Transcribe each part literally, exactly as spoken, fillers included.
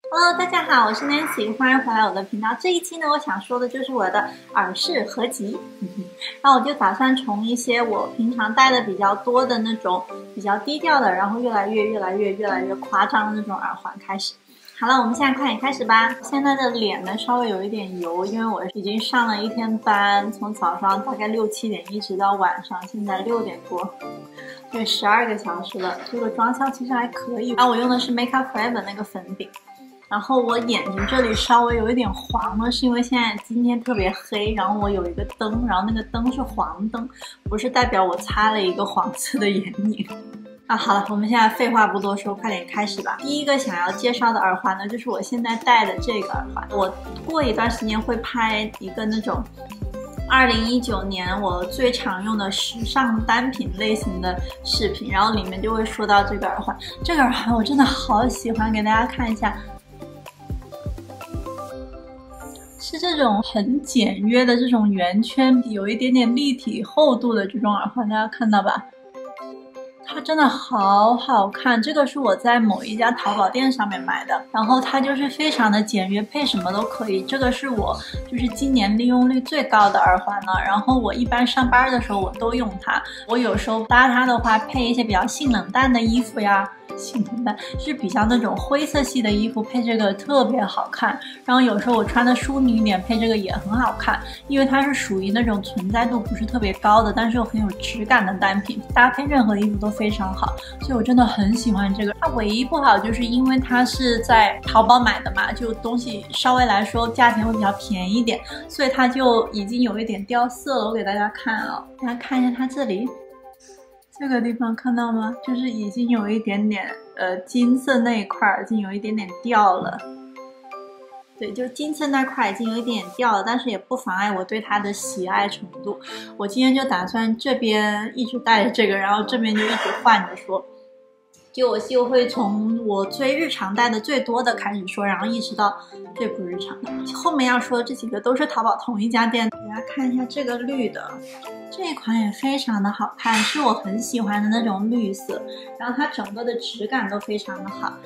Hello， 大家好，我是 Nancy， 欢迎回来我的频道。这一期呢，我想说的就是我的耳饰合集。然后我就打算从一些我平常戴的比较多的那种比较低调的，然后越来越越来越越来越夸张的那种耳环开始。好了，我们现在快点开始吧。现在的脸呢稍微有一点油，因为我已经上了一天班，从早上大概六七点一直到晚上，现在六点多，对，十二个小时了。这个妆效其实还可以。然后我用的是 Make Up Forever 那个粉饼。然后我眼睛这里稍微有一点黄了，是因为现在今天特别黑，然后我有一个灯，然后那个灯是黄灯，不是代表我擦了一个黄色的眼影。啊，好了，我们现在废话不多说，快点开始吧。第一个想要介绍的耳环呢，就是我现在戴的这个耳环。我过一段时间会拍一个那种二零一九年我最常用的时尚单品类型的视频，然后里面就会说到这个耳环。这个耳环我真的好喜欢，给大家看一下。是这种很简约的这种圆圈，有一点点立体厚度的这种耳环，大家看到吧？它真的好好看，这个是我在某一家淘宝店上面买的，然后它就是非常的简约，配什么都可以。这个是我就是今年利用率最高的耳环了，然后我一般上班的时候我都用它，我有时候搭它的话配一些比较性冷淡的衣服呀，性冷淡就是比较那种灰色系的衣服配这个特别好看，然后有时候我穿的淑女一点配这个也很好看，因为它是属于那种存在度不是特别高的，但是又很有质感的单品，搭配任何衣服都非常好，所以我真的很喜欢这个。它唯一不好就是因为它是在淘宝买的嘛，就东西稍微来说价钱会比较便宜一点，所以它就已经有一点掉色了。我给大家看啊，大家看一下它这里这个地方看到吗？就是已经有一点点呃金色那一块已经有一点点掉了。对，就金色那块已经有一点掉了，但是也不妨碍我对它的喜爱程度。我今天就打算这边一直戴着这个，然后这边就一直换着说。就我就会从我最日常戴的最多的开始说，然后一直到最不日常的。后面要说的这几个都是淘宝同一家店。大家看一下这个绿的，这一款也非常的好看，是我很喜欢的那种绿色，然后它整个的质感都非常的好。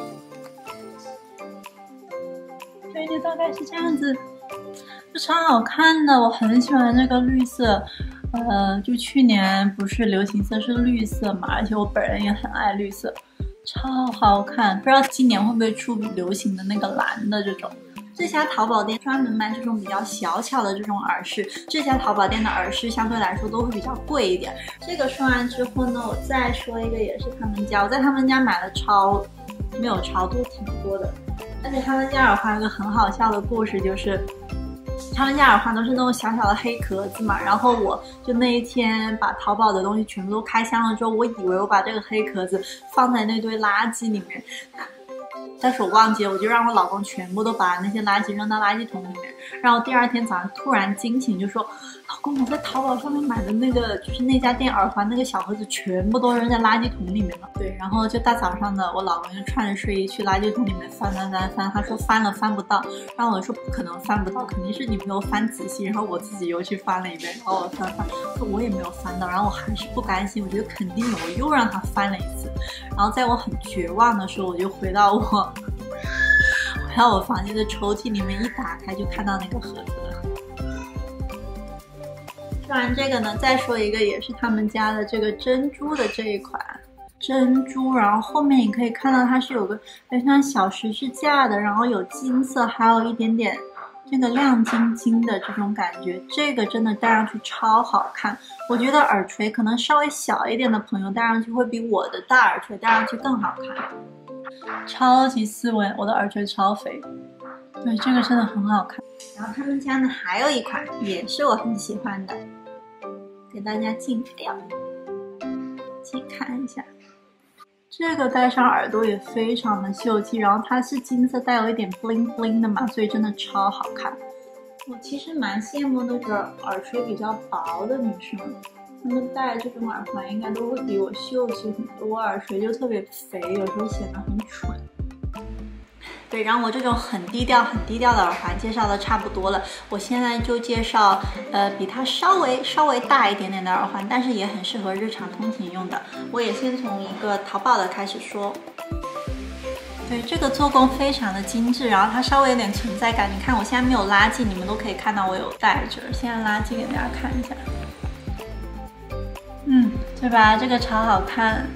对，就大概是这样子，就超好看的，我很喜欢这个绿色。呃，就去年不是流行色是绿色嘛，而且我本人也很爱绿色，超好看。不知道今年会不会出流行的那个蓝的这种。这家淘宝店专门卖这种比较小巧的这种耳饰，这家淘宝店的耳饰相对来说都会比较贵一点。这个说完之后呢，我再说一个也是他们家，我在他们家买了超没有超多挺多的，而且他们家耳环有个很好笑的故事，就是他们家耳环都是那种小小的黑壳子嘛，然后我就那一天把淘宝的东西全部都开箱了之后，我以为我把这个黑壳子放在那堆垃圾里面，但是我忘记了，我就让我老公全部都把那些垃圾扔到垃圾桶里面，然后第二天早上突然惊醒，就说老公，我在淘宝上面买的那个就是那家店耳环那个小盒子全部都扔在垃圾桶里面了。对，然后就大早上的我老公就穿着睡衣去垃圾桶里面翻翻翻翻，他说翻了翻不到，然后我说不可能翻不到，肯定是你没有翻仔细，然后我自己又去翻了一遍，然后我翻翻说我也没有翻到，然后我还是不甘心，我觉得肯定有，我又让他翻了一次，然后在我很绝望的时候，我就回到我回到我房间的抽屉里面，一打开就看到那个盒子了。说完这个呢，再说一个也是他们家的这个珍珠的这一款珍珠，然后后面你可以看到它是有个像小十字架的，然后有金色，还有一点点这个亮晶晶的这种感觉，这个真的戴上去超好看。我觉得耳垂可能稍微小一点的朋友戴上去会比我的大耳垂戴上去更好看，超级斯文，我的耳垂超肥。对，这个真的很好看。然后他们家呢还有一款也是我很喜欢的，给大家近调去看一下，这个戴上耳朵也非常的秀气，然后它是金色带有一点 bling bling 的嘛，所以真的超好看。我其实蛮羡慕那个耳垂比较薄的女生，她们戴这种耳环应该都会比我秀气很多，耳垂就特别肥，有时候显得很蠢。对，然后我这种很低调很低调的耳环介绍的差不多了，我现在就介绍呃比它稍微稍微大一点点的耳环，但是也很适合日常通勤用的。我也先从一个淘宝的开始说。 对，这个做工非常的精致，然后它稍微有点存在感。你看我现在没有拉近，你们都可以看到我有戴着。现在拉近给大家看一下，嗯，对吧？这个超好看。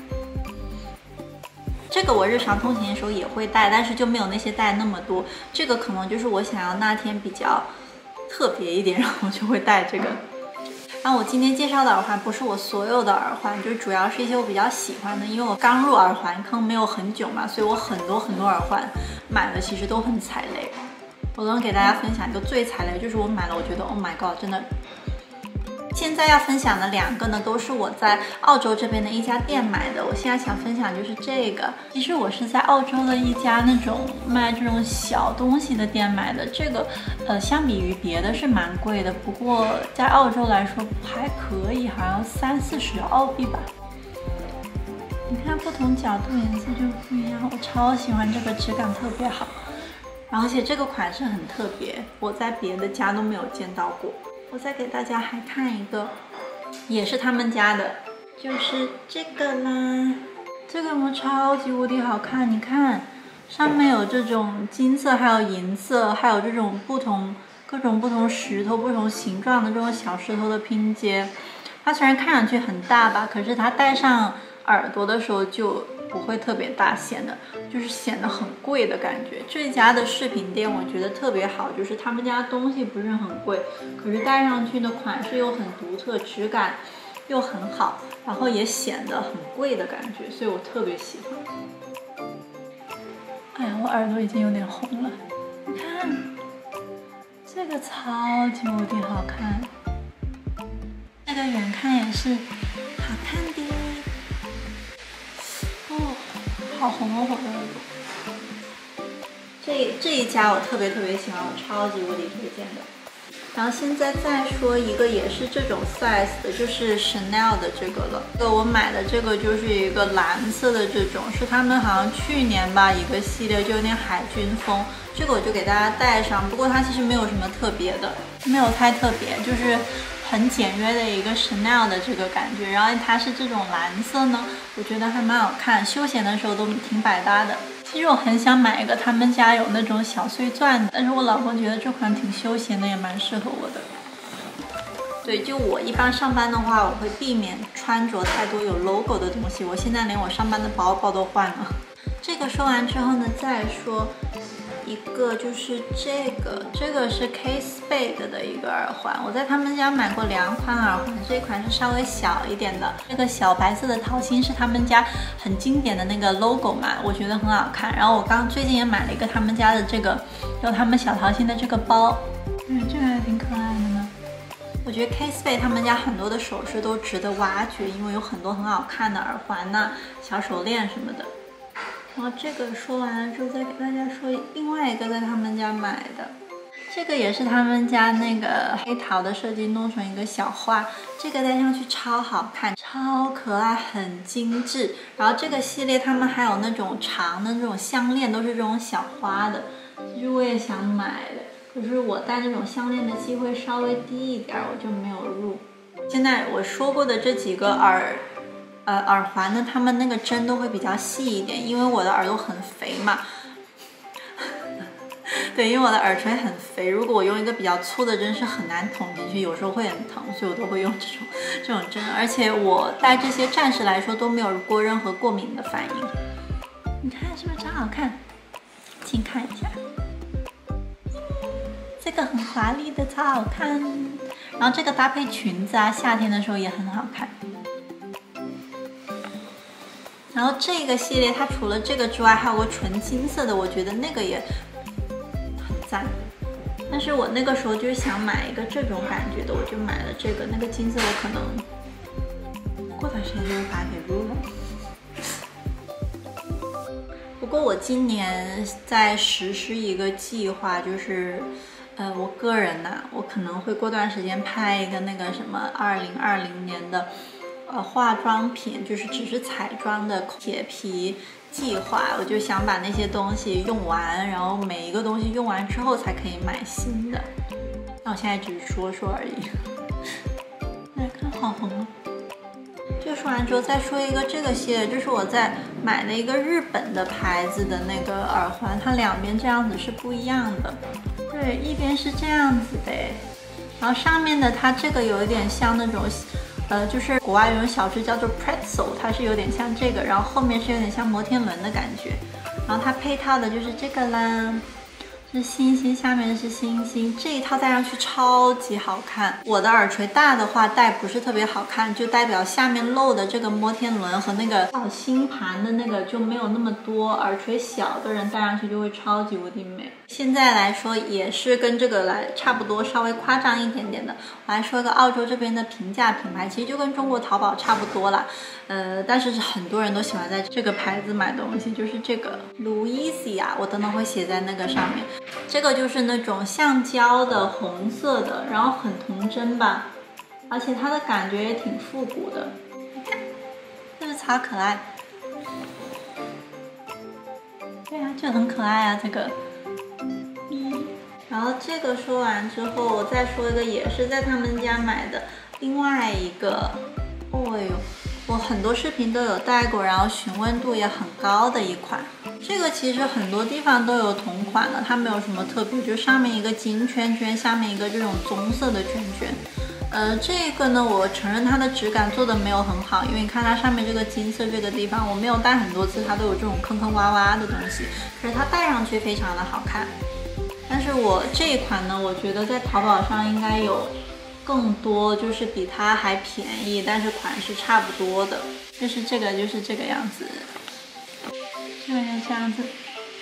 这个我日常通勤的时候也会戴，但是就没有那些戴那么多。这个可能就是我想要那天比较特别一点，然后就会戴这个。然后我今天介绍的耳环不是我所有的耳环，就是主要是一些我比较喜欢的，因为我刚入耳环坑没有很久嘛，所以我很多很多耳环买了其实都很踩雷。我能给大家分享一个最踩雷，就是我买了我觉得 Oh my god 真的。现在要分享的两个呢，都是我在澳洲这边的一家店买的。我现在想分享就是这个，其实我是在澳洲的一家那种卖这种小东西的店买的。这个，呃，相比于别的是蛮贵的，不过在澳洲来说还可以，好像三四十澳币吧。你看不同角度颜色就不一样，我超喜欢这个，质感特别好。然后而且这个款式很特别，我在别的家都没有见到过。我再给大家还看一个，也是他们家的，就是这个啦。这个膜超级无敌好看，你看上面有这种金色，还有银色，还有这种不同各种不同石头、不同形状的这种小石头的拼接。它虽然看上去很大吧，可是它戴上耳朵的时候就不会特别大，显得就是显得很贵的感觉。这家的饰品店我觉得特别好，就是他们家东西不是很贵，可是戴上去的款式又很独特，质感又很好，然后也显得很贵的感觉，所以我特别喜欢。哎呀，我耳朵已经有点红了，你看这个超级无敌好看，这个远看也是好看的。哦，好红哦，我的耳朵。这这一家我特别特别喜欢，我超级无敌推荐的。然后现在再说一个也是这种 size 的，就是 Chanel 的这个了。这个我买的这个就是一个蓝色的这种，是他们好像去年吧一个系列，就有点海军风。这个我就给大家戴上，不过它其实没有什么特别的，没有太特别，就是很简约的一个 Chanel 的这个感觉。然后它是这种蓝色呢，我觉得还蛮好看，休闲的时候都挺百搭的。其实我很想买一个他们家有那种小碎钻的，但是我老公觉得这款挺休闲的，也蛮适合我的。对，就我一般上班的话，我会避免穿着太多有 logo 的东西。我现在连我上班的包包都换了。这个说完之后呢，再说一个就是这个，这个是 Kate Spade 的一个耳环，我在他们家买过两款耳环，这一款是稍微小一点的，这个小白色的桃心是他们家很经典的那个 logo 嘛，我觉得很好看。然后我刚最近也买了一个他们家的这个有他们小桃心的这个包，嗯，这个还挺可爱的呢。我觉得 Kate Spade 他们家很多的首饰都值得挖掘，因为有很多很好看的耳环呐、小手链什么的。然后这个说完了之后，再给大家说另外一个在他们家买的，这个也是他们家那个黑桃的设计弄成一个小花，这个戴上去超好看，超可爱，很精致。然后这个系列他们还有那种长的那种项链，都是这种小花的，其实我也想买的，可是我戴那种项链的机会稍微低一点，我就没有入。现在我说过的这几个耳呃，耳环呢，它们那个针都会比较细一点，因为我的耳朵很肥嘛。对，因为我的耳垂很肥，如果我用一个比较粗的针是很难捅进去，有时候会很疼，所以我都会用这种这种针。而且我戴这些暂时来说都没有过任何过敏的反应。你看是不是真好看？请看一下，这个很华丽的，超好看。然后这个搭配裙子啊，夏天的时候也很好看。然后这个系列它除了这个之外，还有个纯金色的，我觉得那个也很赞。但是我那个时候就是想买一个这种感觉的，我就买了这个。那个金色我可能过段时间就会把它给入了。不过我今年在实施一个计划，就是呃，我个人呐、啊，我可能会过段时间拍一个那个什么二零二零年的。呃，化妆品就是只是彩妆的铁皮计划，我就想把那些东西用完，然后每一个东西用完之后才可以买新的。那我现在只是说说而已。大家看，好红啊！ 这个说完之后，再说一个这个系列，就是我在买的一个日本的牌子的那个耳环，它两边这样子是不一样的。对，一边是这样子的，然后上面的它这个有一点像那种，呃，就是国外有种小吃叫做 pretzel， 它是有点像这个，然后后面是有点像摩天轮的感觉，然后它配套的就是这个啦。是星星，下面是星星，这一套戴上去超级好看。我的耳垂大的话戴不是特别好看，就代表下面露的这个摩天轮和那个小星盘的那个就没有那么多，耳垂小的人戴上去就会超级无敌美。现在来说也是跟这个来差不多，稍微夸张一点点的。我来说一个澳洲这边的平价品牌，其实就跟中国淘宝差不多啦。呃，但是很多人都喜欢在这个牌子买东西，就是这个 Louisia， 我等等会写在那个上面。这个就是那种橡胶的红色的，然后很童真吧，而且它的感觉也挺复古的。你看，是不是超可爱？对啊，就很可爱啊，这个。嗯，然后这个说完之后，我再说一个，也是在他们家买的，另外一个，哦呦。我很多视频都有戴过，然后询问度也很高的一款。这个其实很多地方都有同款的，它没有什么特别，就上面一个金圈圈，下面一个这种棕色的圈圈。呃，这个呢，我承认它的质感做的没有很好，因为看它上面这个金色这个地方，我没有戴很多次，它都有这种坑坑洼洼的东西，可是它戴上去非常的好看。但是我这一款呢，我觉得在淘宝上应该有更多，就是比它还便宜，但是款式差不多的。就是这个，就是这个样子，这个这样子。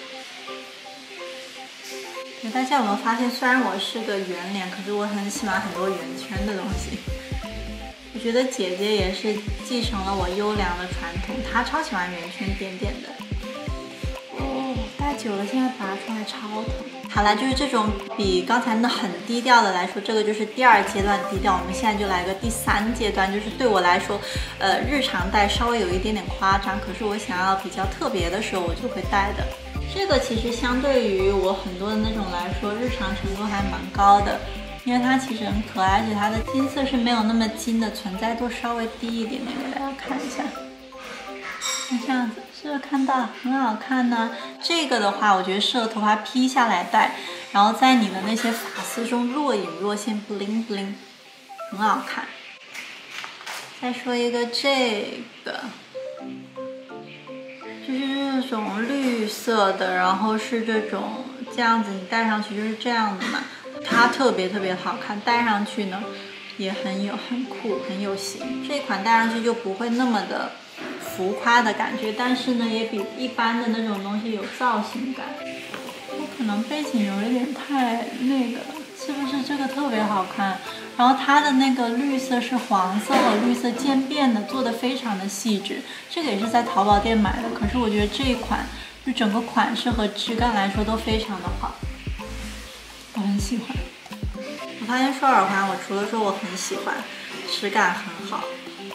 对，大家有没有发现，虽然我是个圆脸，可是我很喜欢很多圆圈的东西。我觉得姐姐也是继承了我优良的传统，她超喜欢圆圈点点的。哦，戴久了现在拔出来超疼。好了，就是这种比刚才那很低调的来说，这个就是第二阶段低调。我们现在就来个第三阶段，就是对我来说，呃，日常戴稍微有一点点夸张，可是我想要比较特别的时候，我就会戴的。这个其实相对于我很多的那种来说，日常程度还蛮高的，因为它其实很可爱，而且它的金色是没有那么金的，存在度稍微低一点点，给大家看一下。像这样子，是不是看到很好看呢？这个的话，我觉得适合头发披下来戴，然后在你的那些发丝中若隐若现 ，bling bling， 很好看。再说一个这个，就是这种绿色的，然后是这种这样子，你戴上去就是这样的嘛，它特别特别好看，戴上去呢也很有很酷，很有型。这款戴上去就不会那么的浮夸的感觉，但是呢，也比一般的那种东西有造型感。我可能背景有一点太那个，是不是这个特别好看？然后它的那个绿色是黄色和绿色渐变的，做的非常的细致。这个也是在淘宝店买的，可是我觉得这一款就整个款式和质感来说都非常的好，我很喜欢。我发现说耳环，我除了说我很喜欢，质感很好。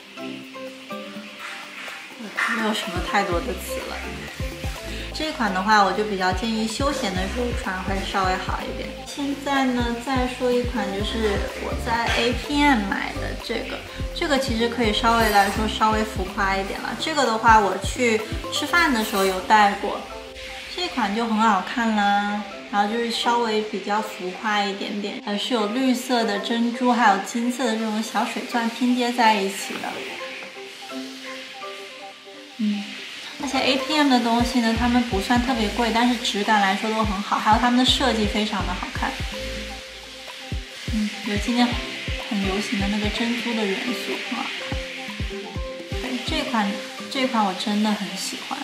没有什么太多的词了。这一款的话，我就比较建议休闲的时候穿会稍微好一点。现在呢，再说一款，就是我在 A P M 买的这个，这个其实可以稍微来说稍微浮夸一点了。这个的话，我去吃饭的时候有戴过，这款就很好看啦。然后就是稍微比较浮夸一点点，呃，是有绿色的珍珠还有金色的这种小水钻拼接在一起的。嗯，而且 A P M 的东西呢，它们不算特别贵，但是质感来说都很好，还有它们的设计非常的好看。嗯，有今年很流行的那个珍珠的元素，很好看。对，这款这款我真的很喜欢。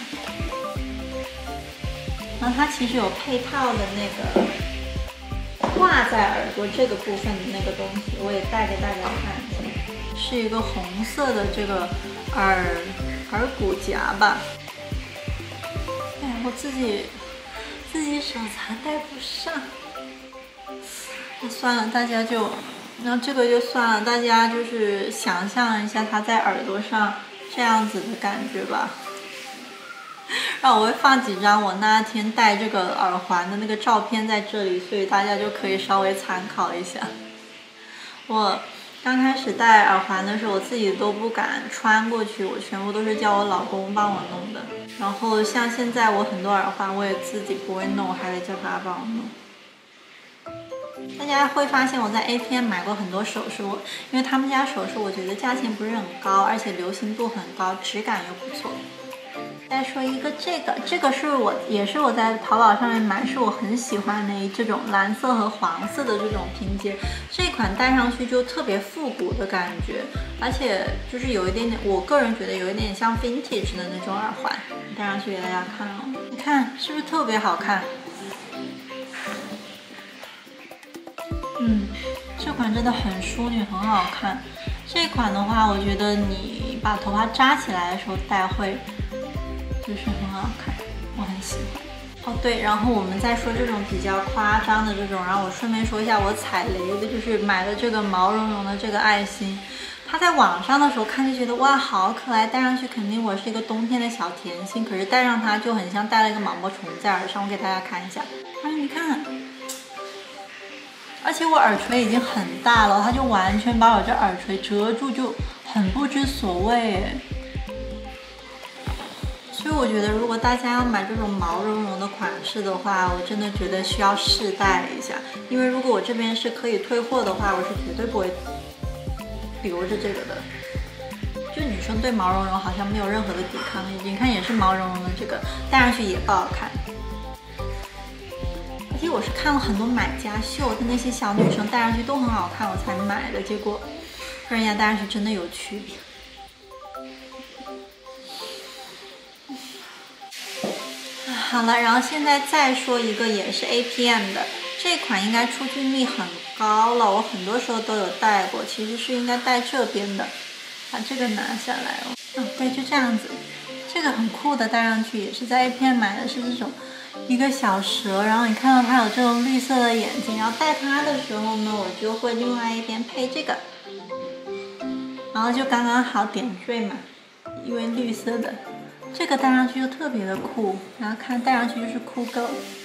然后它其实有配套的那个挂在耳朵这个部分的那个东西，我也带给大家看一下，是一个红色的这个耳。耳骨夹吧，哎，我自己自己手残戴不上，那算了，大家就，那这个就算了，大家就是想象一下它在耳朵上这样子的感觉吧。然后我会放几张我那天戴这个耳环的那个照片在这里，所以大家就可以稍微参考一下。我刚开始戴耳环的时候，我自己都不敢穿过去，我全部都是叫我老公帮我弄的。然后像现在我很多耳环我也自己不会弄，还得叫他帮我弄。大家会发现我在 A P M 买过很多首饰，我因为他们家首饰我觉得价钱不是很高，而且流行度很高，质感又不错。再说一个这个，这个是我也是我在淘宝上面买，是我很喜欢的这种蓝色和黄色的这种拼接，这款戴上去就特别复古的感觉，而且就是有一点点，我个人觉得有一点像 vintage 的那种耳环，戴上去给大家看哦，你看是不是特别好看？嗯，这款真的很淑女，很好看。这款的话，我觉得你把头发扎起来的时候戴会。就是很好看，我很喜欢。哦对，然后我们再说这种比较夸张的这种，然后我顺便说一下我踩雷的，就是买的这个毛茸茸的这个爱心，它在网上的时候看就觉得哇好可爱，戴上去肯定我是一个冬天的小甜心，可是戴上它就很像戴了一个毛毛虫在耳上，我给大家看一下，哎你看，而且我耳垂已经很大了，它就完全把我这耳垂遮住，就很不知所谓哎。所以我觉得，如果大家要买这种毛茸茸的款式的话，我真的觉得需要试戴一下。因为如果我这边是可以退货的话，我是绝对不会留着这个的。就女生对毛茸茸好像没有任何的抵抗力，你看也是毛茸茸的，这个戴上去也不好看。而且我是看了很多买家秀的那些小女生戴上去都很好看，我才买的，结果跟人家戴上去真的有区别。好了，然后现在再说一个也是 A P M 的，这款应该出镜率很高了，我很多时候都有戴过，其实是应该戴这边的，把这个拿下来哦。嗯，对，就这样子，这个很酷的，戴上去也是在 A P M 买的，是这种一个小蛇，然后你看到它有这种绿色的眼睛，然后戴它的时候呢，我就会另外一边配这个，然后就刚刚好点缀嘛，因为绿色的。这个戴上去就特别的酷，然后看戴上去就是酷够。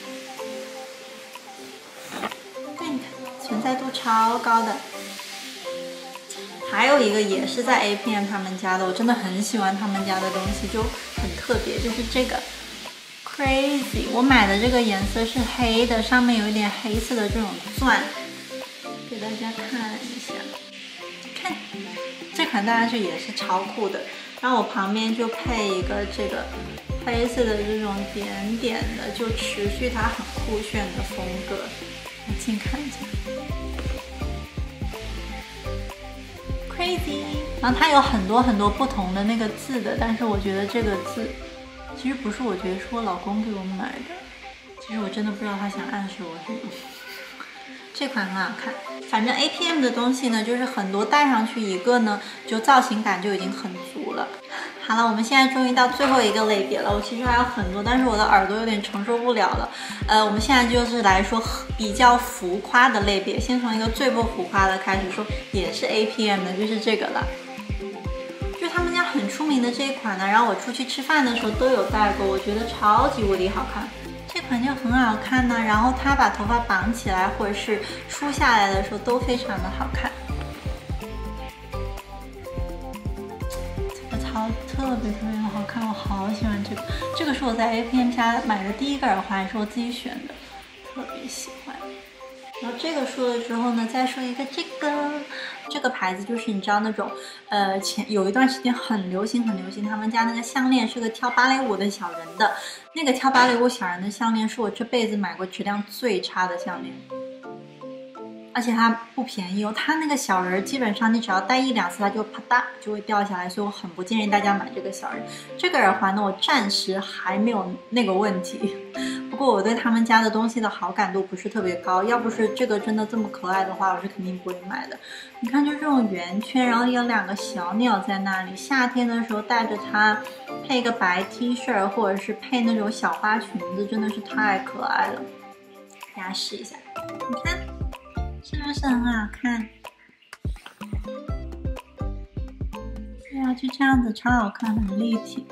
对，你看存在度超高的。还有一个也是在 A P M 他们家的，我真的很喜欢他们家的东西，就很特别，就是这个 Crazy。我买的这个颜色是黑的，上面有一点黑色的这种钻，给大家看一下。看，这款戴上去也是超酷的。然后我旁边就配一个这个黑色的这种点点的，就持续它很酷炫的风格。来近看一下 ，Crazy。然后它有很多很多不同的那个字的，但是我觉得这个字其实不是，我觉得是我老公给我买的。其实我真的不知道他想暗示我什么。这款很好看，反正 A P M 的东西呢，就是很多戴上去一个呢，就造型感就已经很足了。好了，我们现在终于到最后一个类别了。我其实还有很多，但是我的耳朵有点承受不了了。呃，我们现在就是来说比较浮夸的类别，先从一个最不浮夸的开始说，也是 A P M 的，就是这个了。就他们家很出名的这一款呢，然后我出去吃饭的时候都有戴过，我觉得超级无敌好看。这款就很好看呢，然后它把头发绑起来或者是梳下来的时候都非常的好看。这个超特别特别的好看，我好喜欢这个。这个是我在 A P M 家买的第一个耳环，也是我自己选的，特别喜欢。然后这个说了之后呢，再说一个这个，这个牌子就是你知道那种，呃，前有一段时间很流行很流行，他们家那个项链是个跳芭蕾舞的小人的，那个跳芭蕾舞小人的项链是我这辈子买过质量最差的项链，而且它不便宜哦，它那个小人基本上你只要戴一两次，它就啪嗒就会掉下来，所以我很不建议大家买这个小人。这个耳环呢，我暂时还没有那个问题。不过我对他们家的东西的好感度不是特别高，要不是这个真的这么可爱的话，我是肯定不会买的。你看，就这种圆圈，然后有两个小鸟在那里，夏天的时候带着它，配一个白 T 恤，或者是配那种小花裙子，真的是太可爱了。大家试一下，你看，是不是很好看？对啊，就这样子超好看，很立体。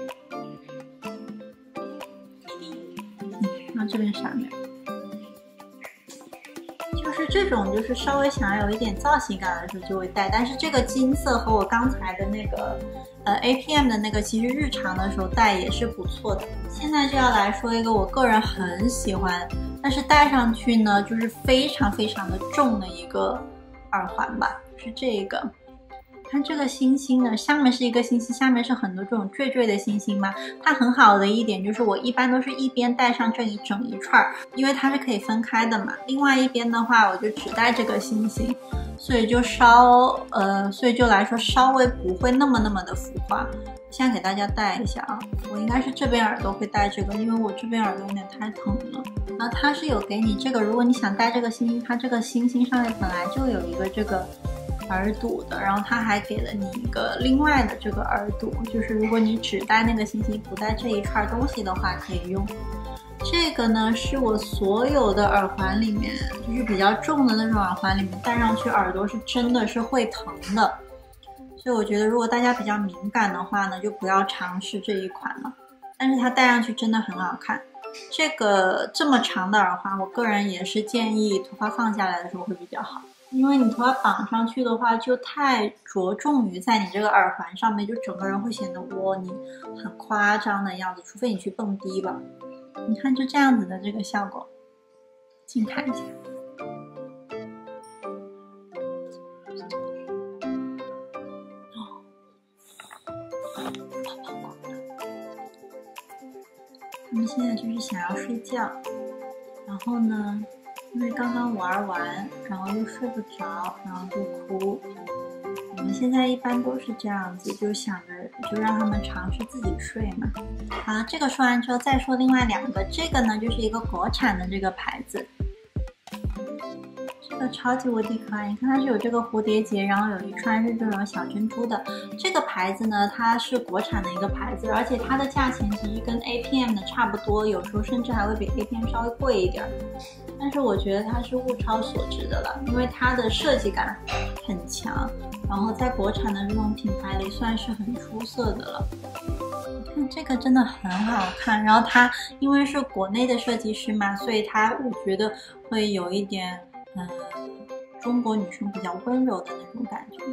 这边上面就就是这种，就是稍微想要有一点造型感的时候就会戴，但是这个金色和我刚才的那个呃 A P M 的那个，其实日常的时候戴也是不错的。现在就要来说一个我个人很喜欢，但是戴上去呢就是非常非常的重的一个耳环吧，就是这个。看这个星星呢，上面是一个星星，下面是很多这种坠坠的星星嘛。它很好的一点就是我一般都是一边戴上这一整一串，因为它是可以分开的嘛。另外一边的话，我就只戴这个星星，所以就稍呃，所以就来说稍微不会那么那么的浮夸。现在给大家戴一下啊，我应该是这边耳朵会戴这个，因为我这边耳朵有点太疼了。然后它是有给你这个，如果你想戴这个星星，它这个星星上面本来就有一个这个耳堵的，然后它还给了你一个另外的这个耳堵，就是如果你只戴那个星星不戴这一串东西的话可以用。这个呢是我所有的耳环里面，就是比较重的那种耳环里面戴上去耳朵是真的是会疼的，所以我觉得如果大家比较敏感的话呢，就不要尝试这一款了。但是它戴上去真的很好看。这个这么长的耳环，我个人也是建议头发放下来的时候会比较好。因为你头发绑上去的话，就太着重于在你这个耳环上面，就整个人会显得哇，你很夸张的样子，除非你去蹦迪吧。你看就这样子的这个效果，近看一下。他们现在就是想要睡觉，然后呢？因为刚刚玩完，然后又睡不着，然后就哭。我们现在一般都是这样子，就想着就让他们尝试自己睡嘛。好了，这个说完之后再说另外两个。这个呢就是一个国产的这个牌子，这个超级无敌可爱。你看它是有这个蝴蝶结，然后有一串是这种小珍珠的。这个牌子呢它是国产的一个牌子，而且它的价钱其实跟 A P M 的差不多，有时候甚至还会比 A P M 稍微贵一点。但是我觉得它是物超所值的了，因为它的设计感很强，然后在国产的这种品牌里算是很出色的了。你看这个真的很好看，然后它因为是国内的设计师嘛，所以它我觉得会有一点嗯中国女生比较温柔的那种感觉。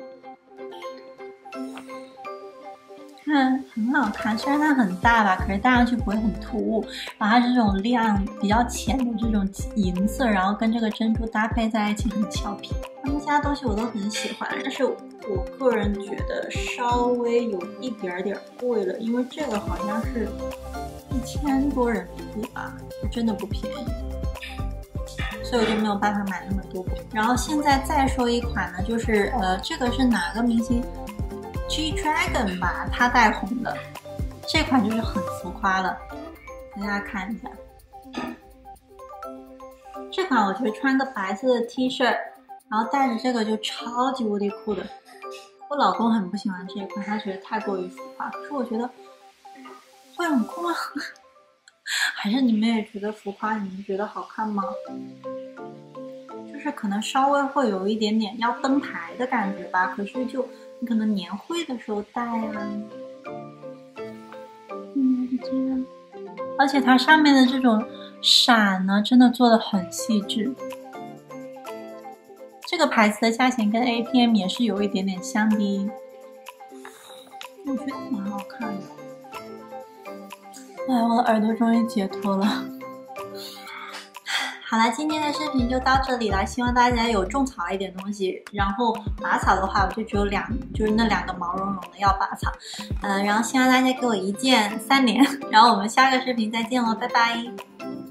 看很好看，虽然它很大吧，可是戴上去不会很突兀。然后它这种亮比较浅的这种银色，然后跟这个珍珠搭配在一起很俏皮。他们家东西我都很喜欢，但是我个人觉得稍微有一点点贵了，因为这个好像是一千多人民币吧，就真的不便宜。所以我就没有办法买那么多。然后现在再说一款呢，就是呃，这个是哪个明星？ G Dragon 吧，他带红的这款就是很浮夸了，给大家看一下。这款我觉得穿个白色的 T 恤，然后戴着这个就超级无敌酷的。我老公很不喜欢这一款，他觉得太过于浮夸。可是我觉得会很酷吗？还是你们也觉得浮夸？你们觉得好看吗？就是可能稍微会有一点点要登台的感觉吧，可是就。 你可能年会的时候戴啊，嗯，这样，而且它上面的这种闪呢，真的做的很细致。这个牌子的价钱跟 A P M 也是有一点点相低，我觉得蛮好看的。哎，我的耳朵终于解脱了。好了，今天的视频就到这里了，希望大家有种草一点东西。然后拔草的话，我就只有两，就是那两个毛茸茸的要拔草。嗯、呃，然后希望大家给我一键三连，然后我们下个视频再见喽，拜拜。